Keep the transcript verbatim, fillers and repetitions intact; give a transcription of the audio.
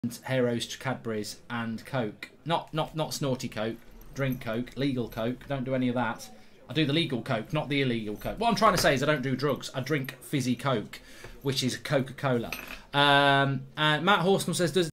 Heroes, Cadbury's, and Coke. Not not not snorty Coke. Drink Coke. Legal Coke. Don't do any of that. I do the legal Coke, not the illegal Coke. What I'm trying to say is I don't do drugs. I drink fizzy Coke, which is Coca-Cola. Um, and Matt Horsnell says, does